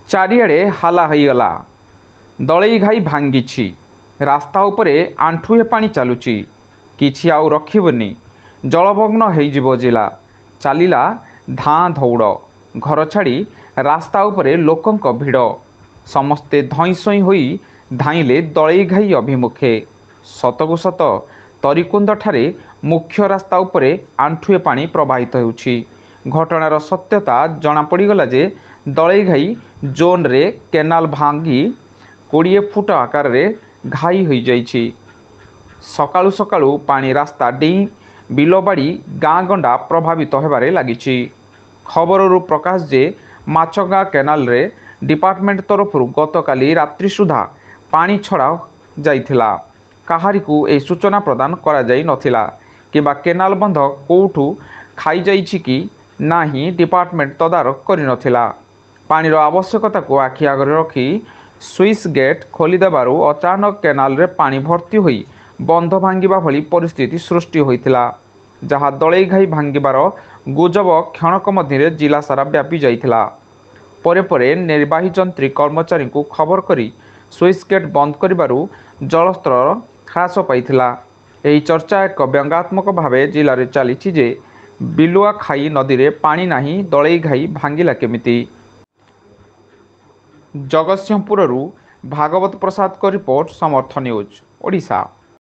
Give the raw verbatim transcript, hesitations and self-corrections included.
चारिआडे हाला होईगला। दलई घाई भांगी रास्ता उपरे आंठुए पानी चलुची किछि आउ रखिबनी। जलमग्न होइजिवो जिला चलिला धाँ धौड़ घर छाड़ी रास्ता उपरे लोकंक भिड़ समस्ते धई सई होई धाइले दलई घाई अभिमुखे। सतकु सत तरिकुंद ठारे मुख्य रास्ता उपरे आंठुए पानी प्रवाहित होउछि। घटनार सत्यता जना पड़ीगला जे दलई घाई जोन रे केनाल भांगी कोड़े फुट आकार रे घाई हो जाइछि। सकाळु सकाळु पानी रास्ता डेई बिलबाड़ी गाँ गंडा प्रभावित होबारे लागिछि। खबररू प्रकाश जे माछगाँ केनाल रे डिपार्टमेंट तरफ गतकाली रात्रि सुधा पानी छड़ा जाइथिला। काहारिकु ए सूचना प्रदान करा जाई नथिला किबा केनाल बंध कोउठु खाई जाइछि कि नाही डिपार्टमेंट तदारक करि नथिला। पानीर आवश्यकता को आखि आगरे रखी स्विच गेट खोलीदेबारु अचानक केनाल रे पानी भर्ती होई बंध भांगिबा भली परिस्थिति सृष्टि होइथिला, जहा दलई घाई भांगिबार गुजब क्षणक मध्य जिला सारा व्यापी जाइथिला। परे परे निर्वाही जंत्री कर्मचारी को खबर करी स्विच गेट बंद करिबारु जलस्तर ह्रास पाइथिला। एही चर्चा एक व्यंगात्मक भावे जिले में चली जे बिलुआ खाई नदी रे पानी नाही दलई घाई भांगिला केमिति। जगतसिंहपुररू भागवत प्रसाद को रिपोर्ट समर्थ न्यूज ओडिशा।